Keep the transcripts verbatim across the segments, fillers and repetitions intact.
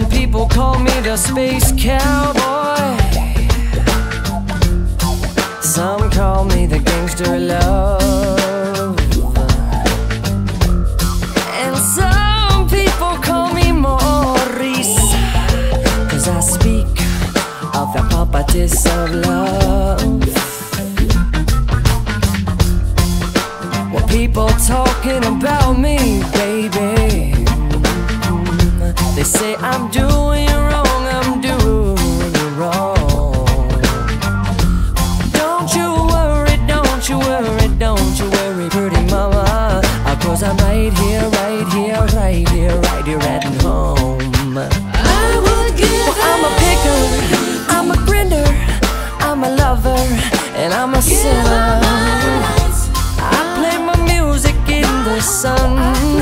people call me the space cowboy. Some call me the gangster of love, and some people call me Maurice, 'cause I speak of the properties of love. Well, people talking about me, baby, they say I'm doing wrong, I'm doing wrong. Don't you worry, don't you worry, don't you worry, pretty mama, 'cause I'm right here, right here, right here, right here at home. I would give Well, I'm a picker, I'm a grinder, I'm a lover, and I'm a sinner. I play my music in the sun.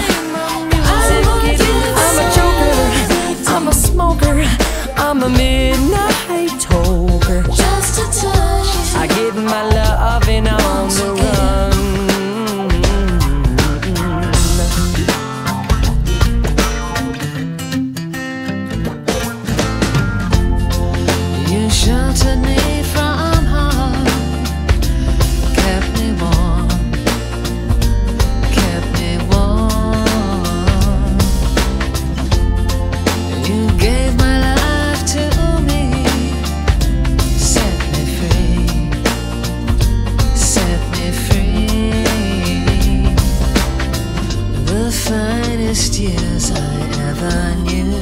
I'm a joker, I'm a smoker, I'm a midnight toker. just to touch you. I get my loving on the run. You sheltered me from harm, kept me warm, kept me warm. You gave my life to me, set me free, set me free. The finest years I ever knew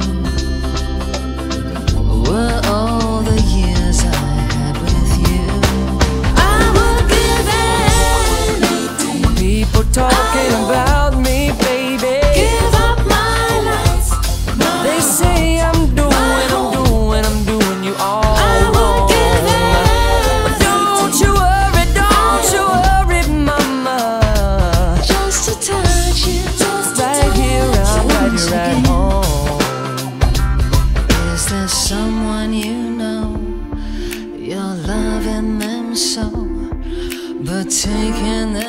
were all the years I had with you. I would give anything, People talking about me, baby, give up my life, my they say I'm doing, I'm doing, I'm doing you all I would wrong. give But don't you worry, don't you worry, mama, just to touch you, just to right here, touch I'm you right once here at again. home. Is there someone you know, you're loving them so, but taking